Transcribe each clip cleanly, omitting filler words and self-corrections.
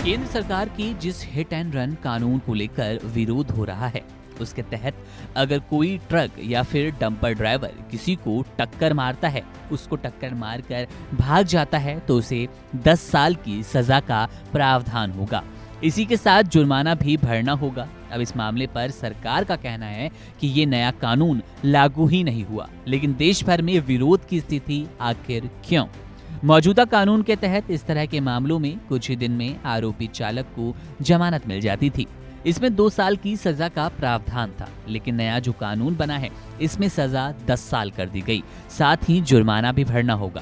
केंद्र सरकार की जिस हिट एंड रन कानून को लेकर विरोध हो रहा है, उसके तहत अगर कोई ट्रक या फिर डंपर ड्राइवर किसी को टक्कर मारता है, उसको टक्कर मारकर भाग जाता है तो उसे 10 साल की सजा का प्रावधान होगा। इसी के साथ जुर्माना भी भरना होगा। अब इस मामले पर सरकार का कहना है कि ये नया कानून लागू ही नहीं हुआ, लेकिन देश भर में विरोध की स्थिति आखिर क्यों? मौजूदा कानून के तहत इस तरह के मामलों में कुछ ही दिन में आरोपी चालक को जमानत मिल जाती थी। इसमें 2 साल की सजा का प्रावधान था, लेकिन नया जो कानून बना है इसमें सजा 10 साल कर दी गई, साथ ही जुर्माना भी भरना होगा।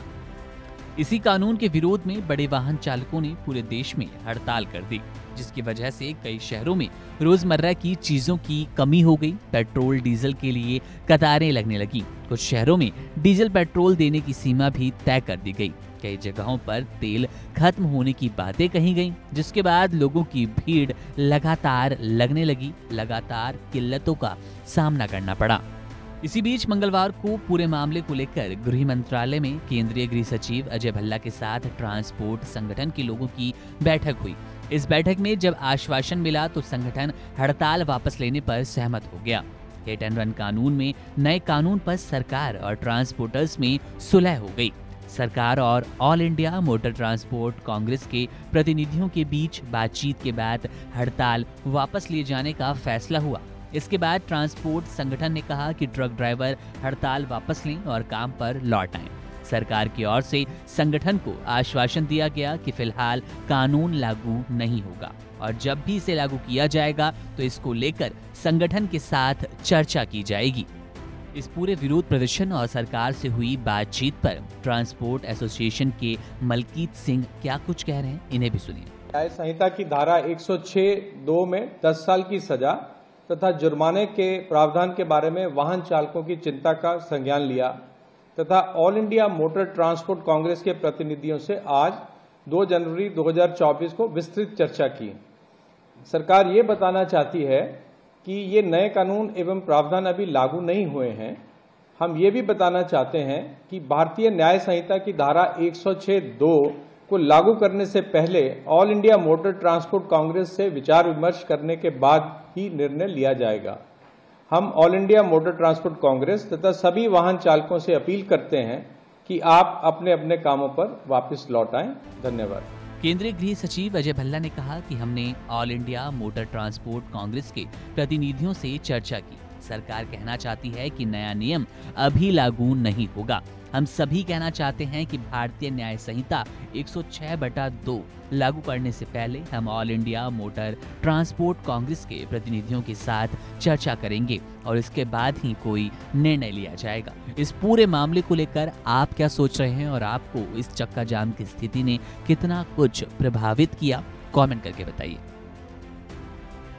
इसी कानून के विरोध में बड़े वाहन चालकों ने पूरे देश में हड़ताल कर दी, जिसकी वजह से कई शहरों में रोजमर्रा की चीजों की कमी हो गई। पेट्रोल डीजल के लिए कतारें लगने लगी। कुछ शहरों में डीजल पेट्रोल देने की सीमा भी तय कर दी गई। कई जगहों पर तेल खत्म होने की बातें कही गईं, जिसके बाद लोगों की भीड़ लगातार लगने लगी। लगातार किल्लतों का सामना करना पड़ा। इसी बीच मंगलवार को पूरे मामले को लेकर गृह मंत्रालय में केंद्रीय गृह सचिव अजय भल्ला के साथ ट्रांसपोर्ट संगठन के लोगों की बैठक हुई। इस बैठक में जब आश्वासन मिला तो संगठन हड़ताल वापस लेने पर सहमत हो गया। हिट एंड रन कानून में नए कानून पर सरकार और ट्रांसपोर्टर्स में सुलह हो गई। सरकार और All India Motor Transport Congress के प्रतिनिधियों के बीच बातचीत के बाद हड़ताल वापस लिए जाने का फैसला हुआ। इसके बाद ट्रांसपोर्ट संगठन ने कहा कि ट्रक ड्राइवर हड़ताल वापस लें और काम पर लौट आएं। सरकार की ओर से संगठन को आश्वासन दिया गया कि फिलहाल कानून लागू नहीं होगा और जब भी इसे लागू किया जाएगा तो इसको लेकर संगठन के साथ चर्चा की जाएगी। इस पूरे विरोध प्रदर्शन और सरकार से हुई बातचीत पर ट्रांसपोर्ट एसोसिएशन के मलकीत सिंह क्या कुछ कह रहे हैं, इन्हें भी सुनिए। न्याय संहिता की धारा 106(2) में 10 साल की सजा तथा जुर्माने के प्रावधान के बारे में वाहन चालकों की चिंता का संज्ञान लिया तथा All India Motor Transport Congress के प्रतिनिधियों से आज 2 जनवरी 2024 को विस्तृत चर्चा की। सरकार ये बताना चाहती है कि ये नए कानून एवं प्रावधान अभी लागू नहीं हुए हैं। हम ये भी बताना चाहते हैं कि भारतीय न्याय संहिता की धारा 106(2) को लागू करने से पहले All India Motor Transport Congress से विचार विमर्श करने के बाद ही निर्णय लिया जाएगा। हम All India Motor Transport Congress तथा सभी वाहन चालकों से अपील करते हैं कि आप अपने अपने कामों पर वापस लौट आएं। धन्यवाद। केंद्रीय गृह सचिव अजय भल्ला ने कहा कि हमने All India Motor Transport Congress के प्रतिनिधियों से चर्चा की। सरकार कहना चाहती है कि नया नियम अभी लागू नहीं होगा। हम सभी कहना चाहते हैं कि भारतीय न्याय संहिता 106(2) लागू करने से पहले हम All India Motor Transport Congress के प्रतिनिधियों के साथ चर्चा करेंगे और इसके बाद ही कोई निर्णय लिया जाएगा। इस पूरे मामले को लेकर आप क्या सोच रहे हैं और आपको इस चक्का जाम की स्थिति ने कितना कुछ प्रभावित किया, कमेंट करके बताइए।